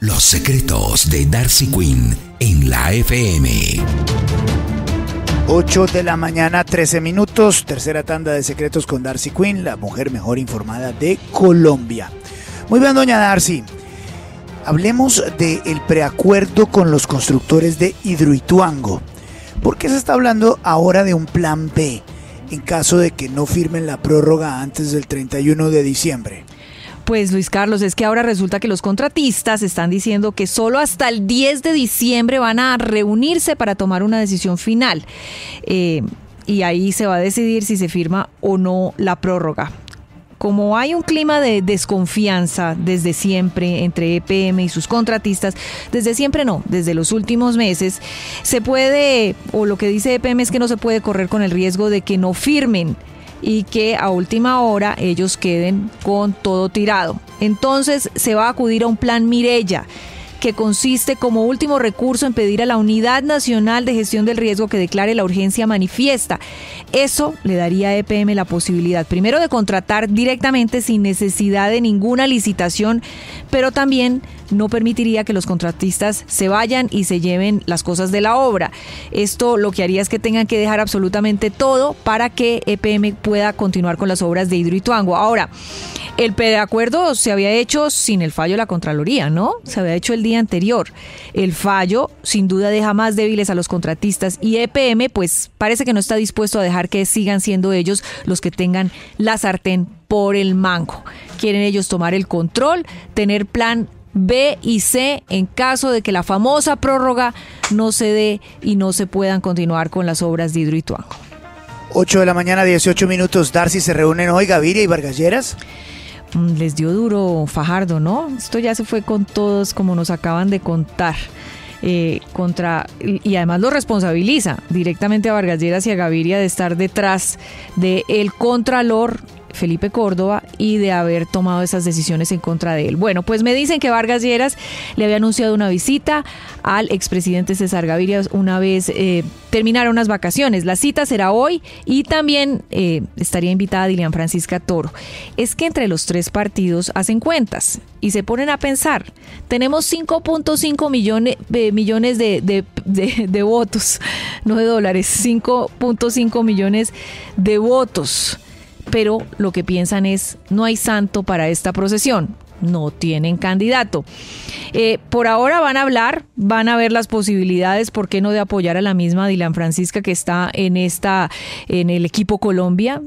Los secretos de Darcy Quinn en la FM. 8 de la mañana, 13 minutos. Tercera tanda de secretos con Darcy Quinn, la mujer mejor informada de Colombia. Muy bien, doña Darcy. Hablemos del preacuerdo con los constructores de Hidroituango. ¿Por qué se está hablando ahora de un plan B en caso de que no firmen la prórroga antes del 31 de diciembre? Pues Luis Carlos, es que ahora resulta que los contratistas están diciendo que solo hasta el 10 de diciembre van a reunirse para tomar una decisión final. Y ahí se va a decidir si se firma o no la prórroga. Como hay un clima de desconfianza desde siempre entre EPM y sus contratistas, desde siempre no, desde los últimos meses, se puede, o lo que dice EPM es que no se puede correr con el riesgo de que no firmen y que a última hora ellos queden con todo tirado. Entonces se va a acudir a un plan Mireya, que consiste como último recurso en pedir a la Unidad Nacional de Gestión del Riesgo que declare la urgencia manifiesta. Eso le daría a EPM la posibilidad, primero, de contratar directamente sin necesidad de ninguna licitación, pero también no permitiría que los contratistas se vayan y se lleven las cosas de la obra. Esto lo que haría es que tengan que dejar absolutamente todo para que EPM pueda continuar con las obras de Hidroituango. Ahora, el preacuerdo se había hecho sin el fallo de la Contraloría, ¿no? Se había hecho el día anterior. El fallo, sin duda, deja más débiles a los contratistas y EPM, pues, parece que no está dispuesto a dejar que sigan siendo ellos los que tengan la sartén por el mango. Quieren ellos tomar el control, tener plan B y C en caso de que la famosa prórroga no se dé y no se puedan continuar con las obras de Hidroituango. 8 de la mañana, 18 minutos. Darcy, ¿se reúnen hoy Gaviria y Vargas Lleras? Les dio duro Fajardo, ¿no? Esto ya se fue con todos, como nos acaban de contar. Y además lo responsabiliza directamente a Vargas Lleras y a Gaviria de estar detrás del contralor Felipe Córdoba y de haber tomado esas decisiones en contra de él. Bueno, pues me dicen que Vargas Lleras le había anunciado una visita al expresidente César Gaviria una vez terminaron unas vacaciones. La cita será hoy y también estaría invitada Dilian Francisca Toro. Es que entre los tres partidos hacen cuentas y se ponen a pensar. Tenemos 5.5 millones de votos, no de dólares, 5.5 millones de votos. Pero lo que piensan es, no hay santo para esta procesión, no tienen candidato. Por ahora van a ver las posibilidades, ¿por qué no?, de apoyar a la misma Dilian Francisca que está en el equipo Colombia,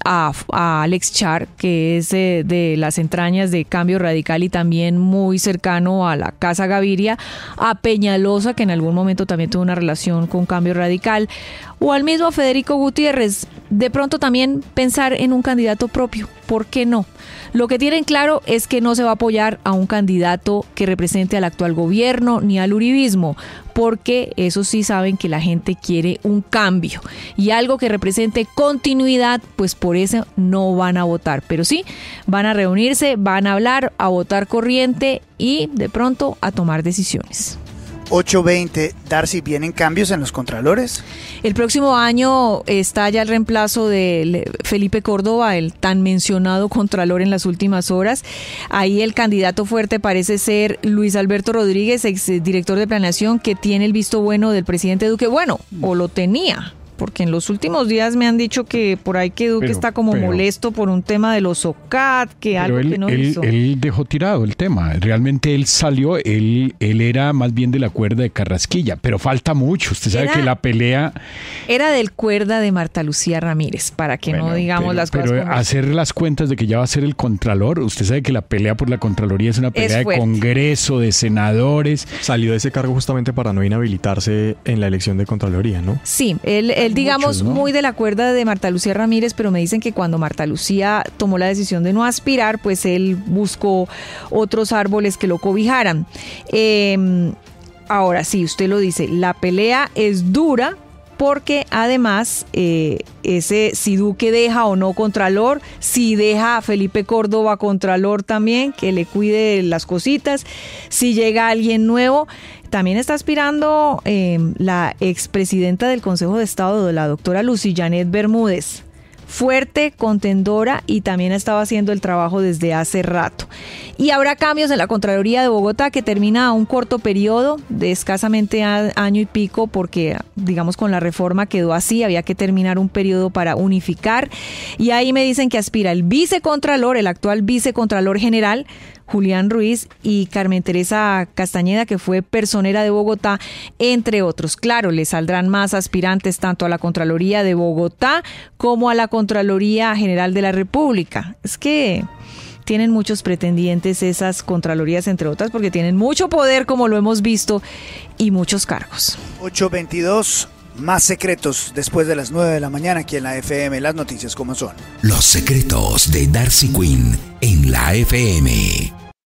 a Alex Char, que es de las entrañas de Cambio Radical y también muy cercano a la Casa Gaviria, a Peñalosa, que en algún momento también tuvo una relación con Cambio Radical, o al mismo Federico Gutiérrez. De pronto también pensar en un candidato propio, ¿por qué no? Lo que tienen claro es que no se va a apoyar a un candidato que represente al actual gobierno ni al uribismo, porque eso sí saben que la gente quiere un cambio y algo que represente continuidad, pues por eso no van a votar, pero sí van a reunirse, van a hablar, a votar corriente y de pronto a tomar decisiones. 8:20, Darcy, ¿vienen cambios en los contralores? El próximo año está ya el reemplazo de Felipe Córdoba, el tan mencionado contralor en las últimas horas. Ahí el candidato fuerte parece ser Luis Alberto Rodríguez, exdirector de planeación, que tiene el visto bueno del presidente Duque. Bueno, o lo tenía, porque en los últimos días me han dicho que por ahí que Duque está como molesto por un tema de los OCAT, que algo que no hizo. Él dejó tirado el tema. Realmente él salió, él era más bien de la cuerda de Carrasquilla, pero falta mucho. Usted sabe que la pelea... Era del cuerda de Marta Lucía Ramírez, para que no digamos las cosas como... Pero hacer las cuentas de que ya va a ser el contralor, usted sabe que la pelea por la Contraloría es una pelea de Congreso, de senadores. Salió de ese cargo justamente para no inhabilitarse en la elección de Contraloría, ¿no? Sí, él digamos, ¿no?, muy de la cuerda de Marta Lucía Ramírez, pero me dicen que cuando Marta Lucía tomó la decisión de no aspirar, pues él buscó otros árboles que lo cobijaran. Ahora sí, usted lo dice, la pelea es dura porque además si Duque deja o no contralor, si deja a Felipe Córdoba contralor también, que le cuide las cositas, si llega alguien nuevo. También está aspirando la expresidenta del Consejo de Estado, la doctora Lucy Janet Bermúdez, fuerte, contendora y también ha estado haciendo el trabajo desde hace rato. Y habrá cambios en la Contraloría de Bogotá que termina a un corto periodo de escasamente año y pico porque, digamos, con la reforma quedó así, había que terminar un periodo para unificar. Y ahí me dicen que aspira el vicecontralor, el actual vicecontralor general, Julián Ruiz, y Carmen Teresa Castañeda, que fue personera de Bogotá, entre otros. Claro, le saldrán más aspirantes tanto a la Contraloría de Bogotá como a la Contraloría General de la República. Es que tienen muchos pretendientes esas contralorías, entre otras, porque tienen mucho poder, como lo hemos visto, y muchos cargos. 8:22, más secretos después de las 9 de la mañana aquí en la FM. Las noticias como son. Los secretos de Darcy Quinn en la FM.